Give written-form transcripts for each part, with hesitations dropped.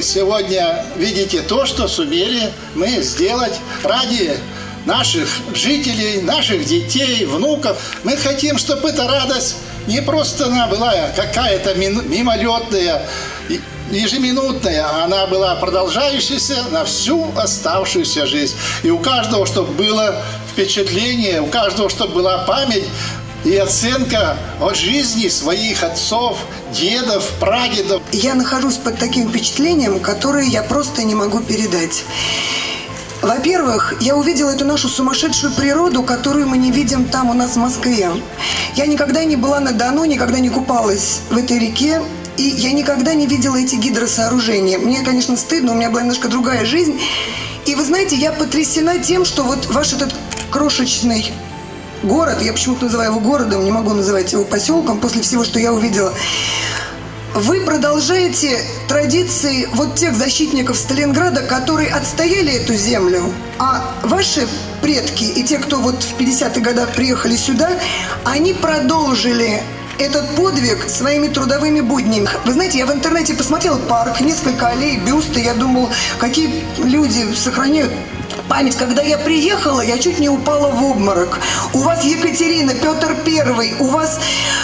сегодня видите то, что сумели мы сделать ради наших жителей, наших детей, внуков. Мы хотим, чтобы эта радость не просто она была какая-то мимолетная, ежеминутная, а она была продолжающаяся на всю оставшуюся жизнь. И у каждого, чтобы было впечатление, у каждого, чтобы была память и оценка о жизни своих отцов, дедов, прадедов. Я нахожусь под таким впечатлением, которое я просто не могу передать. Во-первых, я увидела эту нашу сумасшедшую природу, которую мы не видим там у нас в Москве. Я никогда не была на Дону, никогда не купалась в этой реке, и я никогда не видела эти гидросооружения. Мне, конечно, стыдно, у меня была немножко другая жизнь. И вы знаете, я потрясена тем, что вот ваш этот крошечный город, я почему-то называю его городом, не могу называть его поселком, после всего, что я увидела, вы продолжаете традиции вот тех защитников Сталинграда, которые отстояли эту землю, а ваши предки и те, кто вот в 50-х годах приехали сюда, они продолжили этот подвиг своими трудовыми буднями. Вы знаете, я в интернете посмотрела парк, несколько аллей, бюсты, я думала, какие люди сохраняют память. Когда я приехала, я чуть не упала в обморок. У вас Екатерина, Петр I, у вас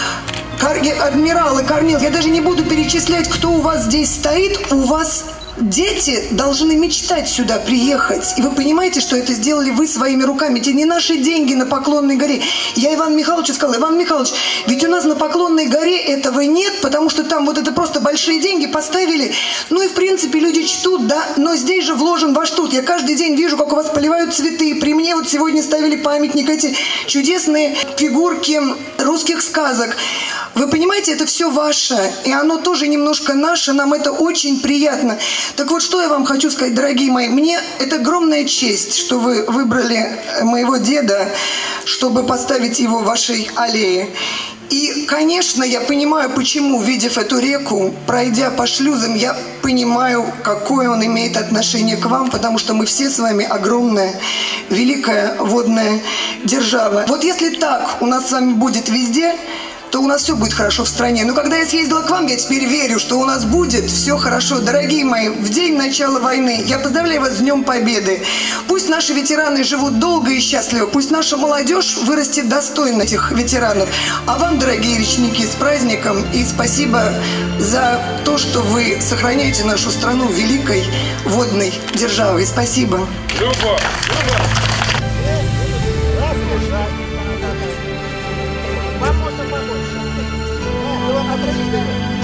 адмиралы, Корнил, я даже не буду перечислять, кто у вас здесь стоит. У вас дети должны мечтать сюда приехать. И вы понимаете, что это сделали вы своими руками. Это не наши деньги на Поклонной горе. Я Ивану Михайловичу сказала: Иван Михайлович, ведь у нас на Поклонной горе этого нет, потому что там вот это просто большие деньги поставили. Ну и в принципе люди чтут, да, но здесь же вложен ваш труд. Я каждый день вижу, как у вас поливают цветы. При мне вот сегодня ставили памятник, эти чудесные фигурки русских сказок. Вы понимаете, это все ваше, и оно тоже немножко наше, нам это очень приятно. Так вот, что я вам хочу сказать, дорогие мои, мне это огромная честь, что вы выбрали моего деда, чтобы поставить его в вашей аллее. И, конечно, я понимаю, почему, видев эту реку, пройдя по шлюзам, я понимаю, какое он имеет отношение к вам, потому что мы все с вами огромная, великая водная держава. Вот если так у нас с вами будет везде, то у нас все будет хорошо в стране. Но когда я съездила к вам, я теперь верю, что у нас будет все хорошо. Дорогие мои, в день начала войны я поздравляю вас с Днем Победы. Пусть наши ветераны живут долго и счастливо, пусть наша молодежь вырастет достойно этих ветеранов. А вам, дорогие речники, с праздником и спасибо за то, что вы сохраняете нашу страну великой водной державой. Спасибо. Любовь! Вам можно побольше. Было на 3 дня.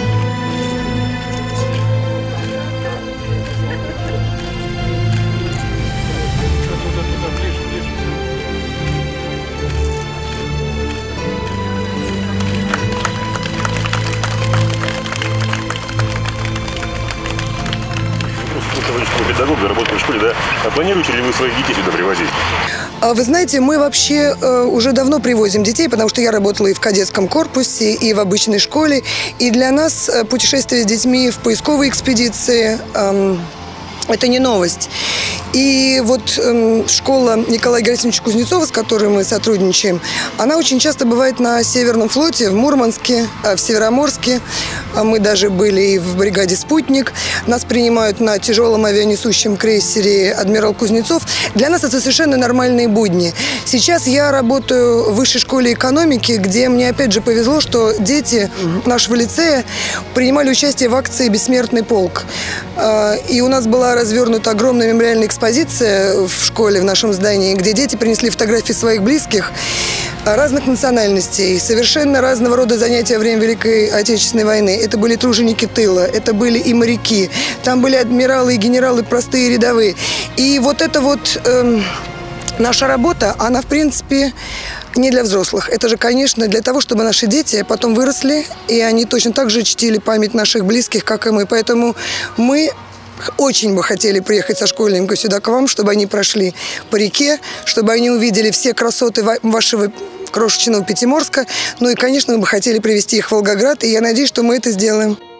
Педагога, работаете в школе, да? А планируете ли вы своих детей сюда привозить? Вы знаете, мы вообще уже давно привозим детей, потому что я работала и в кадетском корпусе, и в обычной школе. И для нас путешествие с детьми в поисковые экспедиции это не новость. И вот школа Николая Герасимовича Кузнецова, с которой мы сотрудничаем, она очень часто бывает на Северном флоте, в Мурманске, в Североморске. Мы даже были и в бригаде «Спутник». Нас принимают на тяжелом авианесущем крейсере «Адмирал Кузнецов». Для нас это совершенно нормальные будни. Сейчас я работаю в высшей школе экономики, где мне опять же повезло, что дети нашего лицея принимали участие в акции «Бессмертный полк». И у нас была развернута огромная мемориальная экспозиция в школе, в нашем здании, где дети принесли фотографии своих близких разных национальностей, совершенно разного рода занятия во время Великой Отечественной войны. Это были труженики тыла, это были и моряки, там были адмиралы и генералы, простые рядовые. И вот это вот наша работа, она в принципе не для взрослых. Это же, конечно, для того, чтобы наши дети потом выросли, и они точно так же чтили память наших близких, как и мы. Поэтому мы очень бы хотели приехать со школьниками сюда к вам, чтобы они прошли по реке, чтобы они увидели все красоты вашего крошечного Пятиморска. Ну и, конечно, мы бы хотели привезти их в Волгоград, и я надеюсь, что мы это сделаем.